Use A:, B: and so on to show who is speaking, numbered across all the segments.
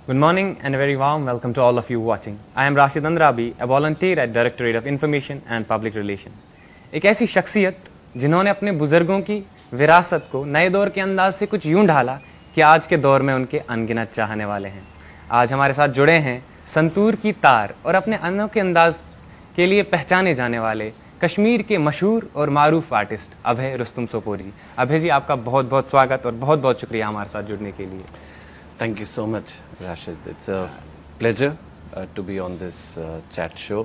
A: Good morning and a very warm welcome to all of you watching. I am Rashid Andrabi, a volunteer at Directorate of Information and Public Relation. एक ऐसी शख्सियत जिन्होंने अपने बुजुर्गों की विरासत को नए दौर के अंदाज से कुछ यूं ढाला कि आज के दौर में उनके अनगिनत चाहने वाले हैं। आज हमारे साथ जुड़े हैं संतूर की तार और अपने अनोखे अंदाज के लिए पहचाने जाने वाले कश्मीर के मशहूर और मारूफ आर्टिस्ट अभय रुस्तुम सोपोरी। अभय जी, आपका बहुत बहुत स्वागत और बहुत बहुत शुक्रिया हमारे साथ जुड़ने के लिए।
B: Thank you so much, Rashid. It's a pleasure to be on this chat show.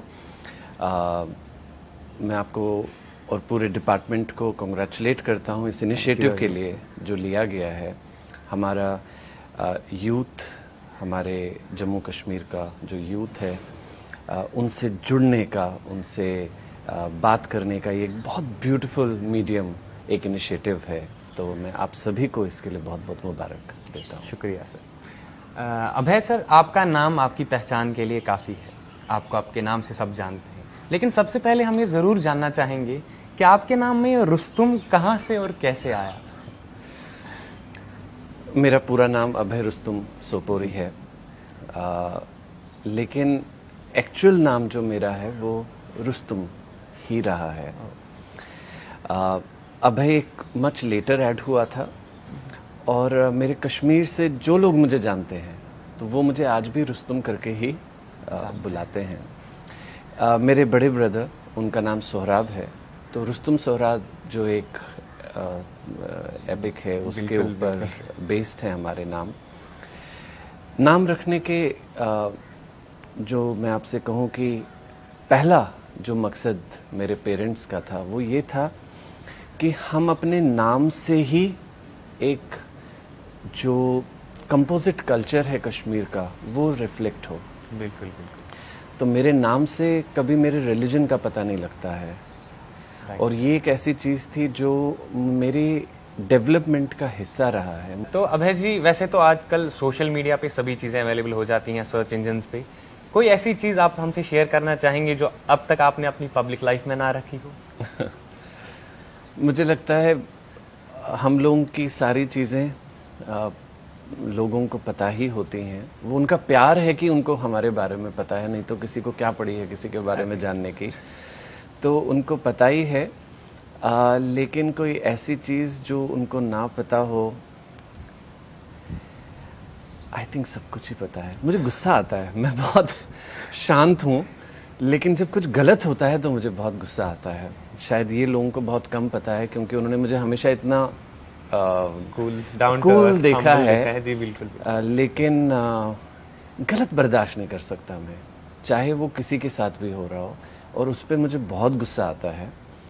B: मैं आपको और पूरे डिपार्टमेंट को कंग्रेचुलेट करता हूँ इस इनिशिएटिव के लिए जो लिया गया है। हमारा यूथ, हमारे जम्मू कश्मीर का जो यूथ है, उनसे जुड़ने का, उनसे बात करने का ये एक बहुत ब्यूटीफुल मीडियम, एक इनिशिएटिव है। तो मैं आप सभी को इसके लिए बहुत बहुत मुबारक देता हूँ।
A: शुक्रिया सर। अभय सर, आपका नाम आपकी पहचान के लिए काफ़ी है, आपको आपके नाम से सब जानते हैं, लेकिन सबसे पहले हम ये ज़रूर जानना चाहेंगे कि आपके नाम में रुस्तुम कहाँ से और कैसे आया?
B: मेरा पूरा नाम अभय रुस्तुम सोपोरी है, लेकिन एक्चुअल नाम जो मेरा है वो रुस्तुम ही रहा है। अभय एक मच लेटर ऐड हुआ था और मेरे कश्मीर से जो लोग मुझे जानते हैं तो वो मुझे आज भी रुस्तुम करके ही बुलाते हैं। मेरे बड़े ब्रदर, उनका नाम सोहराब है, तो रुस्तुम सोहराब जो एक एपिक है उसके ऊपर बेस्ड है हमारे नाम रखने के। जो मैं आपसे कहूँ कि पहला जो मकसद मेरे पेरेंट्स का था वो ये था कि हम अपने नाम से ही एक जो कंपोजिट कल्चर है कश्मीर का वो रिफ्लेक्ट हो।
A: बिल्कुल बिल्कुल।
B: तो मेरे नाम से कभी मेरे रिलीजन का पता नहीं लगता है, और ये एक ऐसी चीज़ थी जो मेरी डेवलपमेंट का हिस्सा रहा है।
A: तो अभय जी, वैसे तो आजकल सोशल मीडिया पे सभी चीज़ें अवेलेबल हो जाती हैं, सर्च इंजन्स पे। कोई ऐसी चीज़ आप हमसे शेयर करना चाहेंगे जो अब तक आपने अपनी पब्लिक लाइफ में ना रखी हो?
B: मुझे लगता है हम लोगों की सारी चीज़ें लोगों को पता ही होती हैं। वो उनका प्यार है कि उनको हमारे बारे में पता है, नहीं तो किसी को क्या पड़ी है किसी के बारे में जानने की। तो उनको पता ही है, लेकिन कोई ऐसी चीज़ जो उनको ना पता हो, आई थिंक सब कुछ ही पता है। मुझे गुस्सा आता है, मैं बहुत शांत हूँ, लेकिन जब कुछ गलत होता है तो मुझे बहुत गुस्सा आता है। शायद ये लोगों को बहुत कम पता है क्योंकि उन्होंने मुझे हमेशा इतना कूल देखा है।
A: जी बिल्कुल।
B: लेकिन गलत बर्दाश्त नहीं कर सकता मैं, चाहे वो किसी के साथ भी हो रहा हो, और उस पर मुझे बहुत गुस्सा आता है।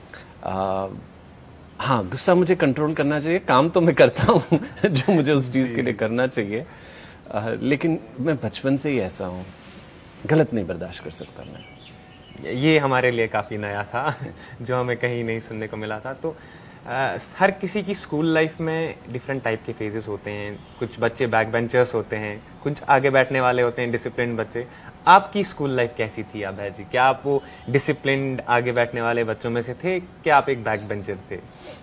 B: हाँ, गुस्सा मुझे कंट्रोल करना चाहिए, काम तो मैं करता हूँ जो मुझे उस चीज़ के लिए करना चाहिए, लेकिन मैं बचपन से ही ऐसा हूँ, गलत नहीं बर्दाश्त कर सकता मैं।
A: ये हमारे लिए काफ़ी नया था जो हमें कहीं नहीं सुनने को मिला था। तो हर किसी की स्कूल लाइफ में डिफरेंट टाइप के फेजेस होते हैं। कुछ बच्चे बैक बेंचर्स होते हैं, कुछ आगे बैठने वाले होते हैं, डिसिप्लिन बच्चे। आपकी स्कूल लाइफ कैसी थी अभय जी? क्या आप वो डिसिप्लिन आगे बैठने वाले बच्चों में से थे, क्या आप एक बैक बेंचर थे?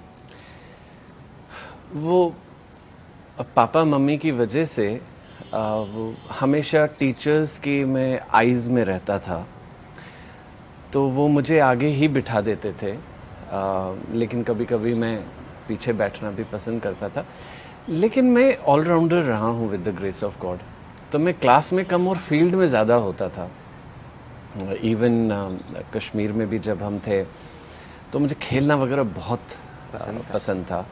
B: वो पापा मम्मी की वजह से वो हमेशा टीचर्स की मैं आइज़ में रहता था, तो वो मुझे आगे ही बिठा देते थे। लेकिन कभी कभी मैं पीछे बैठना भी पसंद करता था। लेकिन मैं ऑलराउंडर रहा हूँ with the grace of God. तो मैं क्लास में कम और फील्ड में ज़्यादा होता था। इवन कश्मीर में भी जब हम थे तो मुझे खेलना वगैरह बहुत पसंद था,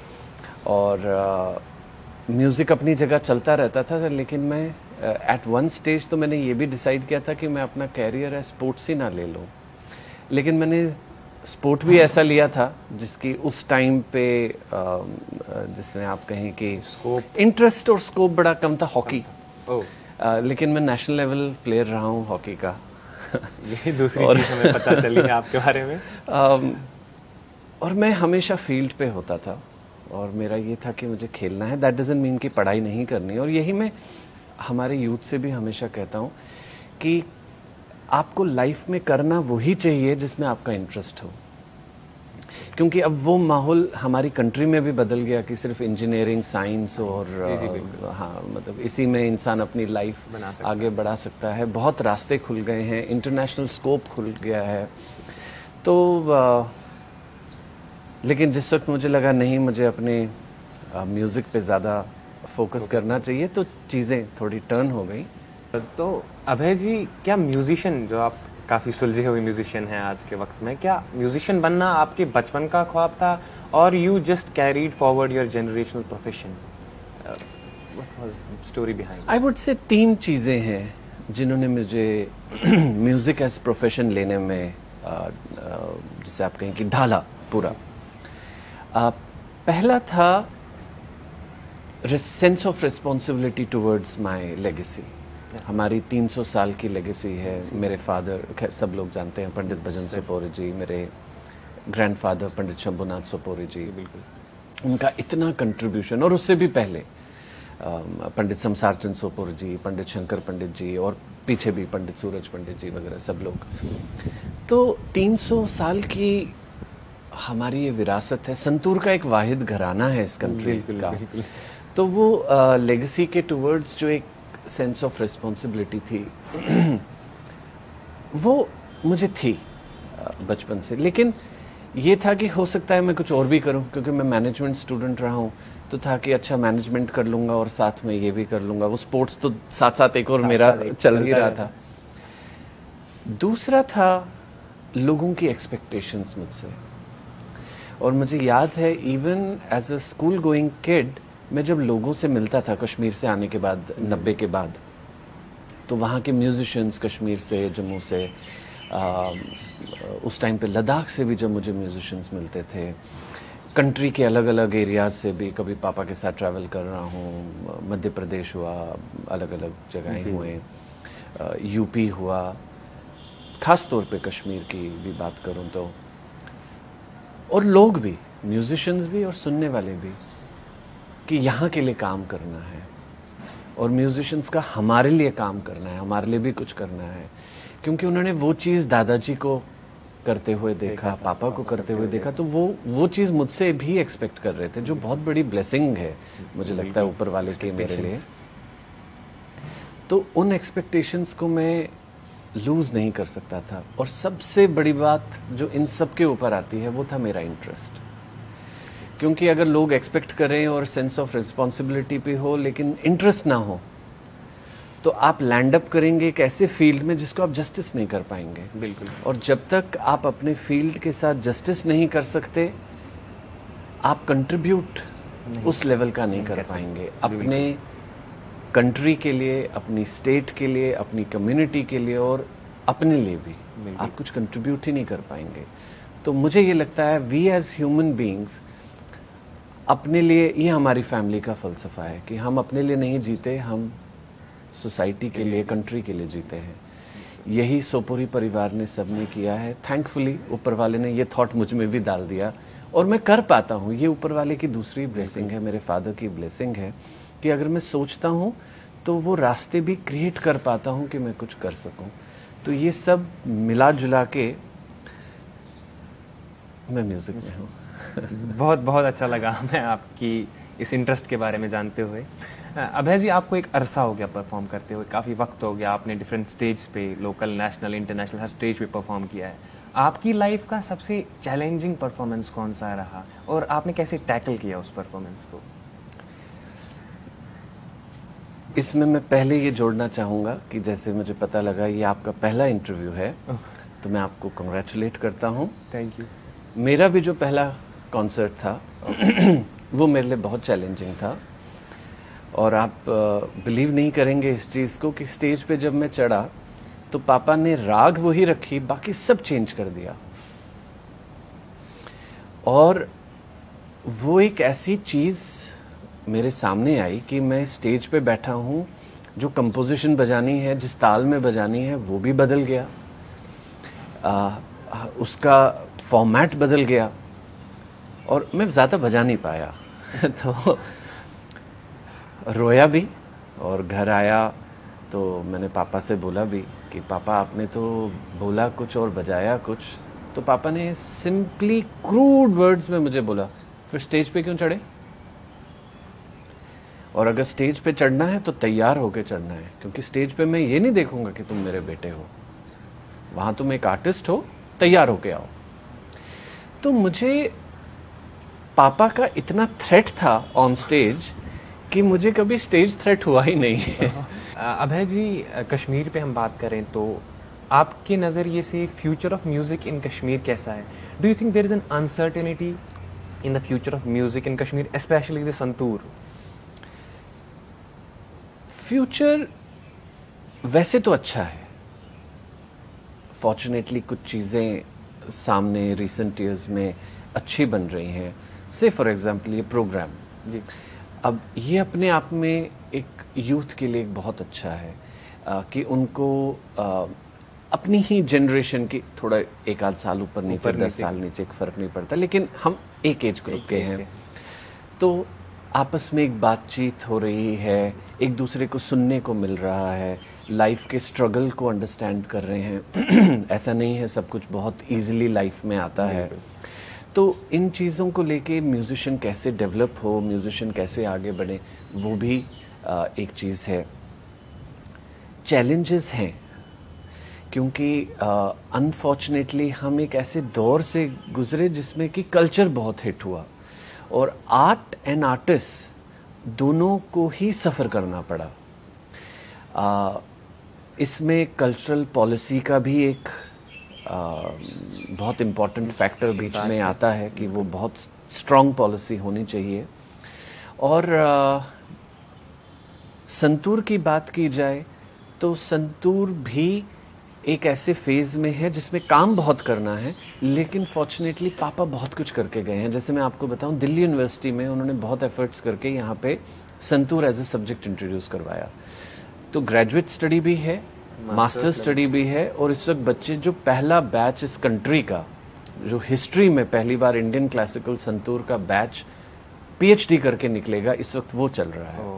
B: और म्यूज़िक अपनी जगह चलता रहता था। लेकिन मैं एट वन स्टेज तो मैंने ये भी डिसाइड किया था कि मैं अपना कैरियर है स्पोर्ट्स ही ना ले लूँ। लेकिन मैंने स्पोर्ट भी ऐसा लिया था जिसकी उस टाइम पे जिसमें आप कहें कि स्कोप, इंटरेस्ट और स्कोप बड़ा कम था, हॉकी। लेकिन मैं नेशनल लेवल प्लेयर रहा हूँ हॉकी का।
A: ये दूसरी चीज़ हमें पता चली है आपके बारे में।
B: और मैं हमेशा फील्ड पे होता था, और मेरा ये था कि मुझे खेलना है। दैट डजंट मीन कि पढ़ाई नहीं करनी। और यही मैं हमारे यूथ से भी हमेशा कहता हूँ कि आपको लाइफ में करना वही चाहिए जिसमें आपका इंटरेस्ट हो। क्योंकि अब वो माहौल हमारी कंट्री में भी बदल गया कि सिर्फ इंजीनियरिंग, साइंस और हाँ, मतलब इसी में इंसान अपनी लाइफ आगे बढ़ा सकता है। बहुत रास्ते खुल गए हैं, इंटरनेशनल स्कोप खुल गया है। तो लेकिन जिस वक्त मुझे लगा नहीं, मुझे अपने म्यूज़िक पे ज़्यादा फोकस करना चाहिए, तो चीज़ें थोड़ी टर्न हो गई।
A: तो अभय जी, क्या म्यूजिशियन, जो आप काफ़ी सुलझे हुए म्यूजिशियन हैं आज के वक्त में, क्या म्यूजिशियन बनना आपके बचपन का ख्वाब था और you just carried forward your generational profession? Story behind?
B: I would say 3 चीज़ें हैं जिन्होंने मुझे म्यूज़िक एज प्रोफेशन लेने में जिसे आप कहें कि ढाला पूरा। पहला था sense of responsibility towards my legacy. हमारी 300 साल की लेगेसी है। मेरे फादर, सब लोग जानते हैं, पंडित भजन सोपोरी जी, मेरे ग्रैंडफादर पंडित शंभुनाथ सोपोरी जी, बिल्कुल उनका इतना कंट्रीब्यूशन, और उससे भी पहले पंडित शमशार चंद सोपोरी जी, पंडित शंकर पंडित जी, और पीछे भी पंडित सूरज पंडित जी वगैरह सब लोग। तो 300 साल की हमारी ये विरासत है। संतूर का एक वाहिद घराना है इस कंट्री का। तो वो लेगेसी के टुवर्ड्स जो एक सेंस ऑफ रिस्पॉन्सिबिलिटी थी वो मुझे थी बचपन से। लेकिन ये था कि हो सकता है मैं कुछ और भी करूं, क्योंकि मैं मैनेजमेंट स्टूडेंट रहा हूं, तो था कि अच्छा मैनेजमेंट कर लूंगा और साथ में ये भी कर लूंगा। वो स्पोर्ट्स तो साथ साथ एक और मेरा चल ही रहा था। दूसरा था लोगों की एक्सपेक्टेशंस मुझसे। और मुझे याद है even as a school going kid, मैं जब लोगों से मिलता था कश्मीर से आने के बाद, 90 के बाद, तो वहाँ के म्यूजिशियंस कश्मीर से, जम्मू से, उस टाइम पे लद्दाख से भी जब मुझे म्यूजिशियंस मिलते थे, कंट्री के अलग अलग एरियाज से भी, कभी पापा के साथ ट्रैवल कर रहा हूँ, मध्य प्रदेश हुआ, अलग अलग जगहें हुए, यूपी हुआ, खास तौर पे कश्मीर की भी बात करूँ तो, और लोग भी, म्यूजिशियंस भी और सुनने वाले भी, कि यहाँ के लिए काम करना है और म्यूजिशियंस का हमारे लिए काम करना है, हमारे लिए भी कुछ करना है। क्योंकि उन्होंने वो चीज़ दादाजी को करते हुए देखा, पापा को करते हुए देखा, तो वो चीज़ मुझसे भी एक्सपेक्ट कर रहे थे, जो बहुत बड़ी ब्लेसिंग है मुझे लगता है ऊपर वाले के मेरे लिए। तो उन एक्सपेक्टेशंस को मैं लूज नहीं कर सकता था। और सबसे बड़ी बात जो इन सब के ऊपर आती है वो था मेरा इंटरेस्ट। क्योंकि अगर लोग एक्सपेक्ट करें और सेंस ऑफ रिस्पॉन्सिबिलिटी पे हो लेकिन इंटरेस्ट ना हो, तो आप लैंड अप करेंगे एक ऐसे फील्ड में जिसको आप जस्टिस नहीं कर पाएंगे।
A: बिल्कुल।
B: और जब तक आप अपने फील्ड के साथ जस्टिस नहीं कर सकते, आप कंट्रीब्यूट उस लेवल का नहीं कर पाएंगे। अपने कंट्री के लिए, अपनी स्टेट के लिए, अपनी कम्युनिटी के लिए और अपने लिए भी आप कुछ कंट्रीब्यूट ही नहीं कर पाएंगे। तो मुझे ये लगता है वी एज ह्यूमन बीइंग्स अपने लिए, ये हमारी फैमिली का फलसफा है कि हम अपने लिए नहीं जीते, हम सोसाइटी के लिए, कंट्री के लिए जीते हैं। यही सोपोरी परिवार ने सबने किया है। थैंकफुली ऊपर वाले ने ये थॉट मुझ में भी डाल दिया और मैं कर पाता हूँ। ये ऊपर वाले की दूसरी ब्लेसिंग है, मेरे फादर की ब्लेसिंग है कि अगर मैं सोचता हूँ तो वो रास्ते भी क्रिएट कर पाता हूँ कि मैं कुछ कर सकूँ। तो ये सब मिला जुला के मैं म्यूजिक में हूँ।
A: बहुत बहुत अच्छा लगा हमें आपकी इस इंटरेस्ट के बारे में जानते हुए। अभय जी, आपको एक अरसा हो गया परफॉर्म करते हुए, काफ़ी वक्त हो गया, आपने डिफरेंट स्टेज पे, लोकल, नेशनल, इंटरनेशनल, हर स्टेज पे परफॉर्म किया है। आपकी लाइफ का सबसे चैलेंजिंग परफॉर्मेंस कौन सा रहा और आपने कैसे टैकल किया उस परफॉर्मेंस को?
B: इसमें मैं पहले ये जोड़ना चाहूँगा कि जैसे मुझे पता लगा ये आपका पहला इंटरव्यू है, तो मैं आपको कंग्रेचुलेट करता हूँ।
A: Thank you.
B: मेरा भी जो पहला कॉन्सर्ट था वो मेरे लिए बहुत चैलेंजिंग था। और आप बिलीव नहीं करेंगे इस चीज़ को कि स्टेज पे जब मैं चढ़ा तो पापा ने राग वही रखी, बाकी सब चेंज कर दिया। और वो एक ऐसी चीज़ मेरे सामने आई कि मैं स्टेज पे बैठा हूँ, जो कंपोजिशन बजानी है, जिस ताल में बजानी है, वो भी बदल गया, उसका फॉर्मेट बदल गया और मैं ज़्यादा बजा नहीं पाया। तो रोया भी और घर आया तो मैंने पापा से बोला भी कि पापा आपने तो बोला कुछ और बजाया कुछ, तो पापा ने सिंपली क्रूड वर्ड्स में मुझे बोला, फिर स्टेज पे क्यों चढ़े? और अगर स्टेज पे चढ़ना है तो तैयार होके चढ़ना है, क्योंकि स्टेज पे मैं ये नहीं देखूंगा कि तुम मेरे बेटे हो, वहां तुम एक आर्टिस्ट हो, तैयार होके आओ। तो मुझे पापा का इतना थ्रेट था ऑन स्टेज कि मुझे कभी स्टेज थ्रेट हुआ ही नहीं है।
A: अभय जी, कश्मीर पे हम बात करें तो आपके नज़रिए से future of music in Kashmir कैसा है? Do you think there is an uncertainty in the future of music in Kashmir, specially the santoor?
B: Future वैसे तो अच्छा है, फॉर्चुनेटली कुछ चीजें सामने रिसेंट ईयर्स में अच्छी बन रही हैं। से फॉर एग्जांपल ये प्रोग्राम जी, अब ये अपने आप में एक यूथ के लिए एक बहुत अच्छा है कि उनको अपनी ही जनरेशन की थोड़ा एक आध साल ऊपर नीचे 10 साल नीचे फर्क नहीं पड़ता, लेकिन हम एक एज ग्रुप के हैं, तो आपस में एक बातचीत हो रही है, एक दूसरे को सुनने को मिल रहा है, लाइफ के स्ट्रगल को अंडरस्टैंड कर रहे हैं। ऐसा नहीं है सब कुछ बहुत इजीली लाइफ में आता है। तो इन चीज़ों को लेके म्यूजिशियन कैसे डेवलप हो, म्यूजिशियन कैसे आगे बढ़े, वो भी एक चीज़ है। चैलेंजेस हैं क्योंकि अनफॉर्चुनेटली हम एक ऐसे दौर से गुजरे जिसमें कि कल्चर बहुत हिट हुआ और आर्ट एंड आर्टिस्ट दोनों को ही सफ़र करना पड़ा। इसमें कल्चरल पॉलिसी का भी एक बहुत इम्पॉर्टेंट फैक्टर बीच में आता है कि वो बहुत स्ट्रॉन्ग पॉलिसी होनी चाहिए। और संतूर की बात की जाए तो संतूर भी एक ऐसे फेज में है जिसमें काम बहुत करना है, लेकिन फॉर्चुनेटली पापा बहुत कुछ करके गए हैं। जैसे मैं आपको बताऊं, दिल्ली यूनिवर्सिटी में उन्होंने बहुत एफर्ट्स करके यहाँ पे santoor as a subject introduce करवाया। तो ग्रेजुएट स्टडी भी है, मास्टर स्टडी भी है, और इस वक्त बच्चे जो पहला बैच इस कंट्री का, जो हिस्ट्री में पहली बार इंडियन क्लासिकल संतूर का बैच पीएचडी करके निकलेगा, इस वक्त वो चल रहा है।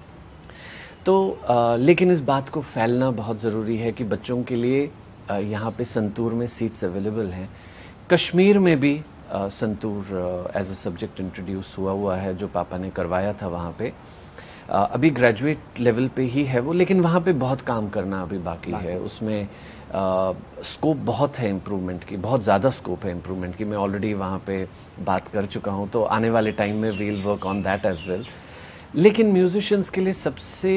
B: तो लेकिन इस बात को फैलना बहुत ज़रूरी है कि बच्चों के लिए यहाँ पे संतूर में सीट्स अवेलेबल हैं। कश्मीर में भी santoor as a subject introduce हुआ है, जो पापा ने करवाया था वहाँ पे। अभी ग्रेजुएट लेवल पे ही है वो, लेकिन वहाँ पे बहुत काम करना अभी बाकी है। उसमें स्कोप बहुत है इम्प्रूवमेंट की, बहुत ज़्यादा स्कोप है इम्प्रूवमेंट की। मैं ऑलरेडी वहाँ पे बात कर चुका हूँ, तो आने वाले टाइम में we'll work on that as well. लेकिन म्यूजिशियंस के लिए सबसे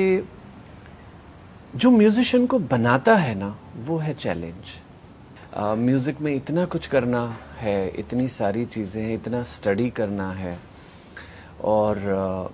B: जो म्यूजिशियन को बनाता है ना, वो है चैलेंज। म्यूज़िक में इतना कुछ करना है, इतनी सारी चीज़ें हैं, इतना स्टडी करना है। और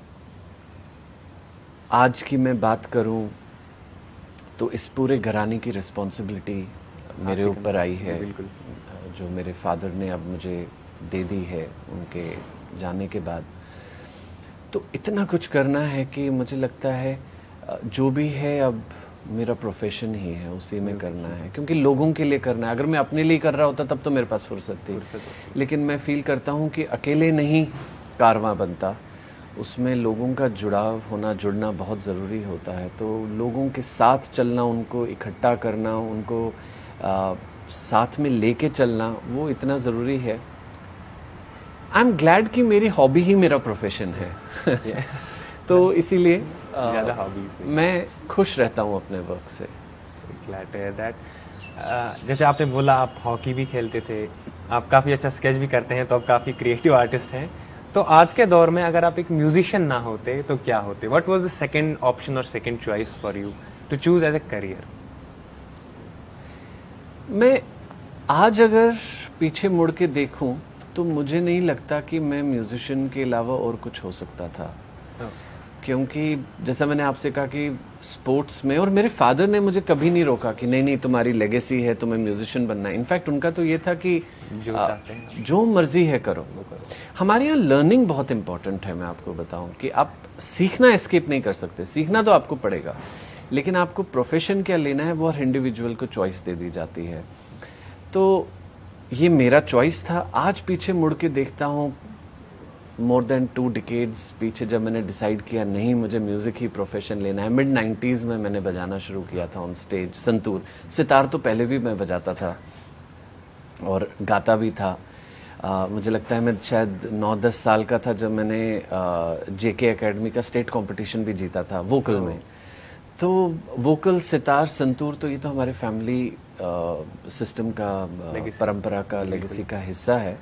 B: आज की मैं बात करूं तो इस पूरे घराने की रिस्पॉन्सिबिलिटी मेरे ऊपर आई है, जो मेरे फादर ने अब मुझे दे दी है उनके जाने के बाद। तो इतना कुछ करना है कि मुझे लगता है जो भी है अब मेरा प्रोफेशन ही है, उसी में करना है, क्योंकि लोगों के लिए करना है। अगर मैं अपने लिए कर रहा होता तब तो मेरे पास फुर्सत थी, लेकिन मैं फील करता हूँ कि अकेले नहीं कारवां बनता, उसमें लोगों का जुड़ाव होना, जुड़ना बहुत ज़रूरी होता है। तो लोगों के साथ चलना, उनको इकट्ठा करना, उनको साथ में लेके चलना, वो इतना ज़रूरी है। आई एम ग्लैड कि मेरी हॉबी ही मेरा प्रोफेशन है। तो इसीलिए मैं खुश रहता हूँ अपने वर्क से।
A: Glad to hear that. जैसे आपने बोला आप हॉकी भी खेलते थे, आप काफ़ी अच्छा स्केच भी करते हैं, तो आप काफ़ी क्रिएटिव आर्टिस्ट हैं। तो आज के दौर में अगर आप एक म्यूजिशियन ना होते तो क्या होते? What was the second option और second choice for you to choose as a career?
B: मैं आज अगर पीछे मुड़ के देखूं तो मुझे नहीं लगता कि मैं म्यूजिशियन के अलावा और कुछ हो सकता था। क्योंकि जैसा मैंने आपसे कहा कि स्पोर्ट्स में, और मेरे फादर ने मुझे कभी नहीं रोका कि नहीं नहीं तुम्हारी लेगेसी है, तुम्हें म्यूजिशियन बनना है। इनफैक्ट उनका तो ये था कि जो मर्जी है करो। हमारे यहाँ लर्निंग बहुत इंपॉर्टेंट है। मैं आपको बताऊं कि आप सीखना एस्केप नहीं कर सकते, सीखना तो आपको पड़ेगा, लेकिन आपको प्रोफेशन क्या लेना है वो हर इंडिविजुअल को चॉइस दे दी जाती है। तो ये मेरा चॉइस था। आज पीछे मुड़ के देखता हूँ, मोर देन 2 डिकेड्स पीछे, जब मैंने डिसाइड किया नहीं मुझे म्यूज़िक ही प्रोफेशन लेना है। मिड 90s में मैंने बजाना शुरू किया था ऑन स्टेज। संतूर सितार तो पहले भी मैं बजाता था, और गाता भी था। मुझे लगता है मैं शायद 9-10 साल का था जब मैंने जेके एकेडमी का स्टेट कंपटीशन भी जीता था वोकल में। तो वोकल, सितार, संतूर, तो ये तो हमारे फैमिली सिस्टम का, परंपरा का, लेगेसी का हिस्सा है।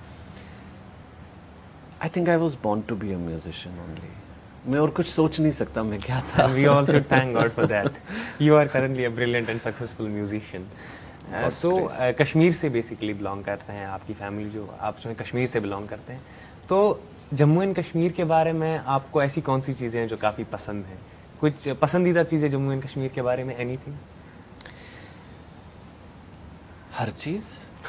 B: I think I was born to be a musician only. मैं और कुछ सोच नहीं सकता मैं क्या था।
A: We all should thank God for that. You are currently a brilliant and successful musician. So Kashmir से बेसिकली बिलोंग करते हैं आपकी फैमिली, जो आप जो कश्मीर से बिलोंग करते हैं। तो जम्मू एंड कश्मीर के बारे में आपको ऐसी कौन सी चीज़ें हैं जो काफ़ी पसंद हैं? कुछ पसंदीदा चीज़ें जम्मू एंड कश्मीर के बारे में? एनीथिंग?
B: हर चीज़।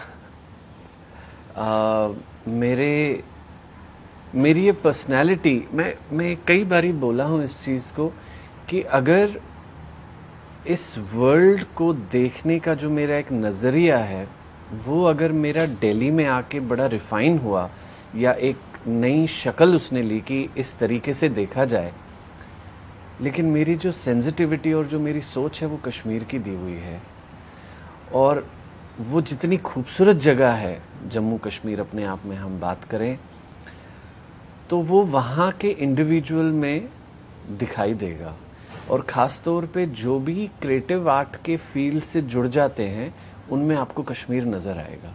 B: मेरी ये पर्सनैलिटी, मैं कई बारी बोला हूँ इस चीज़ को कि अगर इस वर्ल्ड को देखने का जो मेरा एक नज़रिया है वो अगर मेरा दिल्ली में आके बड़ा रिफाइन हुआ या एक नई शक्ल उसने ली कि इस तरीके से देखा जाए, लेकिन मेरी जो सेंसिटिविटी और जो मेरी सोच है वो कश्मीर की दी हुई है। और वो जितनी खूबसूरत जगह है जम्मू कश्मीर, अपने आप में हम बात करें तो वो वहाँ के इंडिविजुअल में दिखाई देगा। और ख़ास तौर पे जो भी क्रिएटिव आर्ट के फील्ड से जुड़ जाते हैं उनमें आपको कश्मीर नज़र आएगा।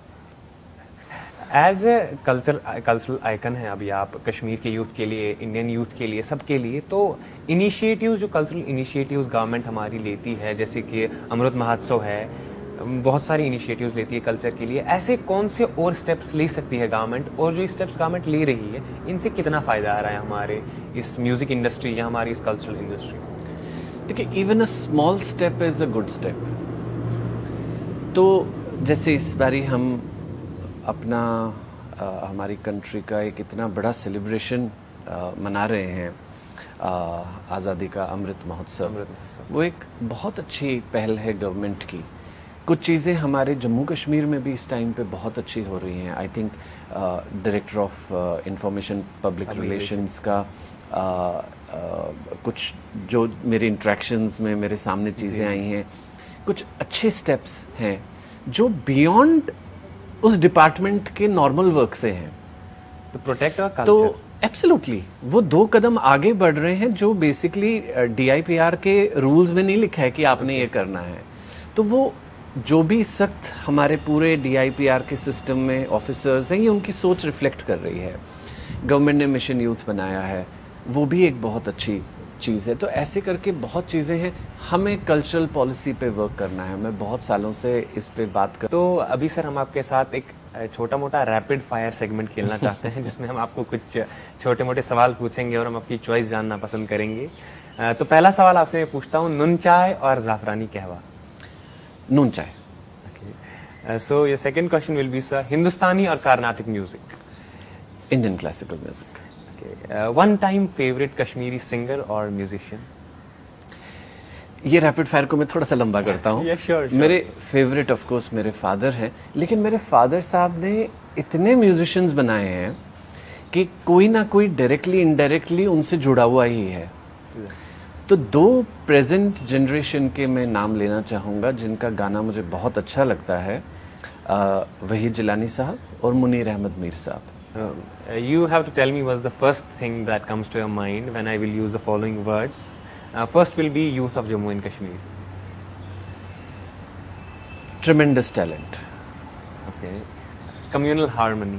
A: एज ए कल्चरल आइकन है अभी आप कश्मीर के यूथ के लिए, इंडियन यूथ के लिए, सबके लिए। तो इनिशिएटिव्स, जो कल्चरल इनिशिएटिव्स गवर्नमेंट हमारी लेती है, जैसे कि अमृत महोत्सव है, बहुत सारी इनिशिएटिव्स लेती है कल्चर के लिए, ऐसे कौन से और स्टेप्स ले सकती है गवर्नमेंट, और जो स्टेप्स गवर्नमेंट ले रही है इनसे कितना फ़ायदा आ रहा है हमारे इस म्यूज़िक इंडस्ट्री या हमारी इस कल्चरल इंडस्ट्री?
B: देखिए, even a small step is a good step. तो जैसे इस बारी हम अपना हमारी कंट्री का एक इतना बड़ा सेलिब्रेशन मना रहे हैं, आज़ादी का अमृत महोत्सव। वो एक बहुत अच्छी पहल है गवर्नमेंट की। कुछ चीज़ें हमारे जम्मू कश्मीर में भी इस टाइम पे बहुत अच्छी हो रही हैं। I think director of information public relations का कुछ जो मेरे इंट्रैक्शंस में मेरे सामने चीज़ें आई हैं, कुछ अच्छे स्टेप्स हैं जो बियॉन्ड उस डिपार्टमेंट के नॉर्मल वर्क से हैं,
A: टू प्रोटेक्ट आवर कल्चर।
B: तो एब्सोल्युटली वो 2 कदम आगे बढ़ रहे हैं जो बेसिकली DIPR के रूल्स में नहीं लिखा है कि आपने ये करना है। तो वो जो भी सख्त हमारे पूरे DIPR के सिस्टम में ऑफिसर्स हैं, ये उनकी सोच रिफ्लेक्ट कर रही है। गवर्नमेंट ने मिशन यूथ बनाया है, वो भी एक बहुत अच्छी चीज़ है। तो ऐसे करके बहुत चीज़ें हैं। हमें कल्चरल पॉलिसी पे वर्क करना है। मैं बहुत सालों से इस पे बात कर।
A: तो अभी सर हम आपके साथ एक छोटा मोटा रैपिड फायर सेगमेंट खेलना चाहते हैं जिसमें हम आपको कुछ छोटे मोटे सवाल पूछेंगे और हम आपकी चॉइस जानना पसंद करेंगे। तो पहला सवाल आपसे मैं पूछता हूँ, नून चाय और ज़ाफ़रानी कहवा?
B: नून चाय।
A: So your second question will be sir, Hindustani और Carnatic music?
B: Indian classical music.
A: One time favourite Kashmiri singer और म्यूजिशियन?
B: ये रैपिड फायर को मैं थोड़ा सा लंबा करता हूँ।
A: Yeah, sure.
B: मेरे फेवरेट ऑफ कोर्स मेरे फादर हैं, लेकिन मेरे फादर साहब ने इतने म्यूजिशियंस बनाए हैं कि कोई ना कोई डायरेक्टली इनडायरेक्टली उनसे जुड़ा हुआ ही है। तो 2 प्रेजेंट जनरेशन के मैं नाम लेना चाहूँगा जिनका गाना मुझे बहुत अच्छा लगता है, वहीद जिलानी साहब और मुनीर अहमद मीर साहब।
A: You have to tell me what's the first thing that comes to your mind when I will use the following words. First will be youth of Jammu and Kashmir.
B: Tremendous talent.
A: Okay. Communal harmony.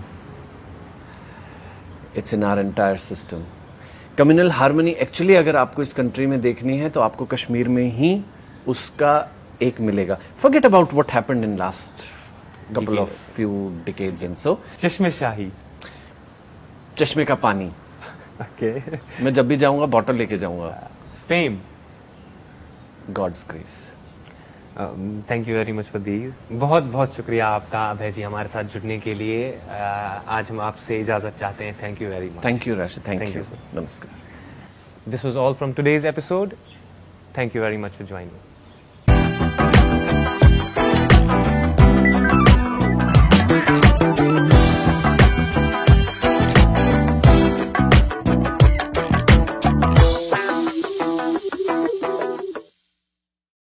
B: It's in our entire system. Communal harmony actually अगर आपको इस country में देखनी है तो आपको कश्मीर में ही उसका एक मिलेगा. Forget about what happened in last couple of few decades and so.
A: चश्मे शाही.
B: चश्मे का पानी.
A: Okay.
B: मैं जब भी जाऊंगा बॉटल लेके जाऊंगा.
A: Fame.
B: God's grace.
A: Thank you very much for these. बहुत बहुत शुक्रिया आपका अभय जी हमारे साथ जुड़ने के लिए. आज हम आपसे इजाज़त चाहते हैं. Thank you very much.
B: Thank you Rashid. Thank you.
A: Sir.
B: नमस्कार.
A: This was all from today's episode. Thank you very much for joining.